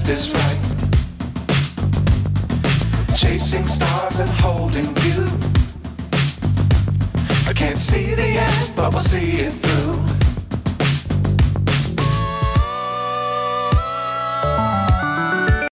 just is right. Chasing stars and holding you. I can't see the end, but we'll see it through.